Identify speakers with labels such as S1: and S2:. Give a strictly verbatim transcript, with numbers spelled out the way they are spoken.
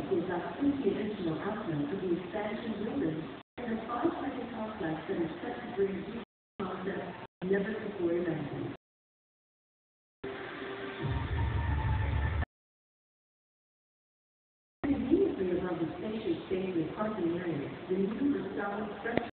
S1: is a three-dimensional outline of the expansion building and a five-second complex that is set to bring you concepts never before imagined. Immediately above the spacious stately parking area, the new Versailles structure